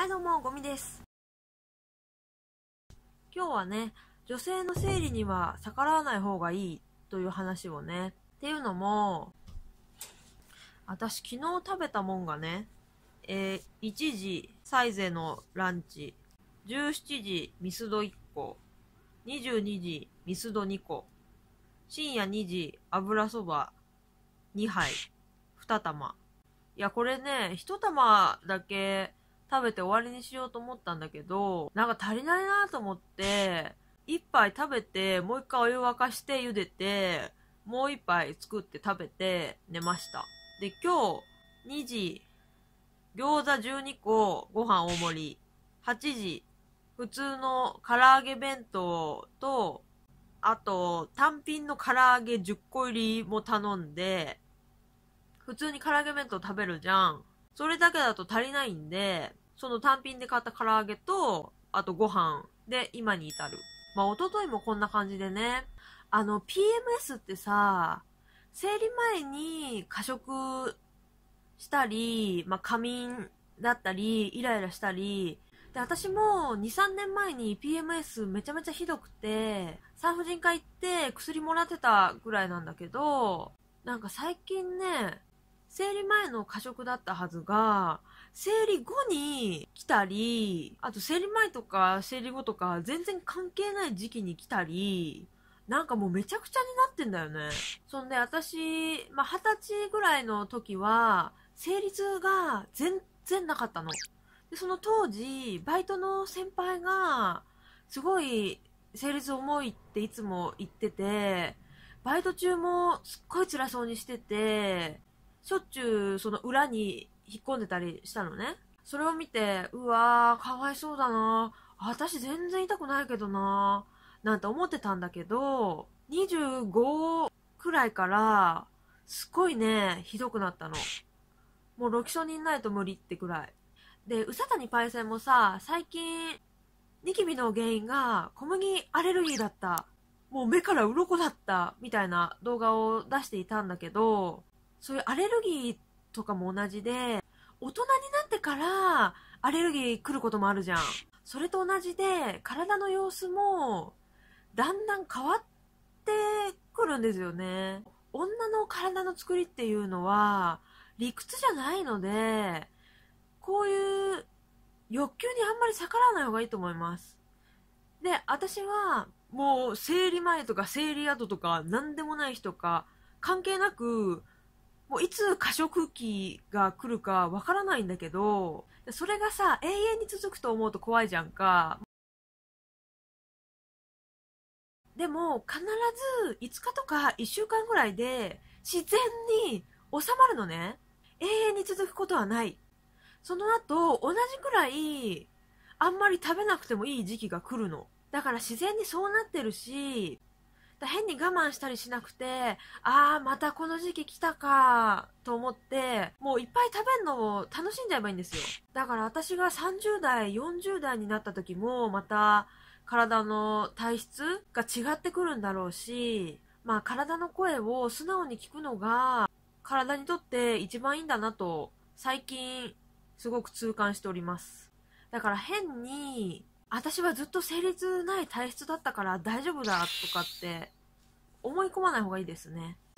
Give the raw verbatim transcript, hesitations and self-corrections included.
どうも、ゴミです。今日はね、女性の生理には逆らわない方がいいという話をね。っていうのも、私昨日食べたもんがね、えー、いちじサイゼのランチ、じゅうしちじミスドいっこ、にじゅうにじミスドにこ、深夜にじ油そばにはい、に玉。いや、これね、いち玉だけ食べて終わりにしようと思ったんだけど、なんか足りないなと思って、いっぱい食べて、もう一回お湯沸かして茹でて、もう一杯作って食べて寝ました。で、今日、にじ、餃子じゅうにこ、ご飯大盛り。はちじ、普通の唐揚げ弁当と、あと、単品の唐揚げじゅっこ入りも頼んで、普通に唐揚げ弁当食べるじゃん。それだけだと足りないんで、その単品で買った唐揚げと、あとご飯で今に至る。まあ、一昨日もこんな感じでね、あの、ピーエムエス ってさ、生理前に過食したり、まあ、仮眠だったり、イライラしたり、で、私もに、さんねんまえに ピーエムエス めちゃめちゃひどくて、産婦人科行って薬もらってたぐらいなんだけど、なんか最近ね、生理前の過食だったはずが、生理後に来たり、あと生理前とか生理後とか全然関係ない時期に来たり、なんかもうめちゃくちゃになってんだよね。そんで私、まあ、はたちぐらいの時は、生理痛が全然なかったの。で、その当時、バイトの先輩が、すごい生理痛重いっていつも言ってて、バイト中もすっごい辛そうにしてて、しょっちゅうその裏に引っ込んでたりしたのね。それを見て、うわー、かわいそうだな。私全然痛くないけどな。なんて思ってたんだけど、にじゅうごくらいから、すっごいね、ひどくなったの。もうロキソニンないと無理ってくらい。で、宇佐谷パイセンもさ、最近、ニキビの原因が小麦アレルギーだった。もう目から鱗だった。みたいな動画を出していたんだけど、そういうアレルギーとかも同じで、大人になってからアレルギー来ることもあるじゃん。それと同じで、体の様子もだんだん変わってくるんですよね。女の体の作りっていうのは理屈じゃないので、こういう欲求にあんまり逆らわない方がいいと思います。で、私はもう生理前とか生理後とか何でもない日とか関係なく、もういつ過食期が来るかわからないんだけど、それがさ、永遠に続くと思うと怖いじゃんか。でも、必ずいつかとかいっしゅうかんぐらいで自然に収まるのね。永遠に続くことはない。その後、同じくらい、あんまり食べなくてもいい時期が来るの。だから自然にそうなってるし、変に我慢したりしなくて、あーまたこの時期来たかと思って、もういっぱい食べるのを楽しんじゃえばいいんですよ。だから私がさんじゅうだい、よんじゅうだいになった時も、また体の体質が違ってくるんだろうし、まあ体の声を素直に聞くのが、体にとって一番いいんだなと、最近すごく痛感しております。だから変に、私はずっと生理痛ない体質だったから大丈夫だとかって思い込まない方がいいですね。